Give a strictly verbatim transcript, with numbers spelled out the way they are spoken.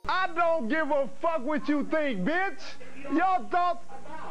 I don't give a fuck what you think, bitch. Y'all thought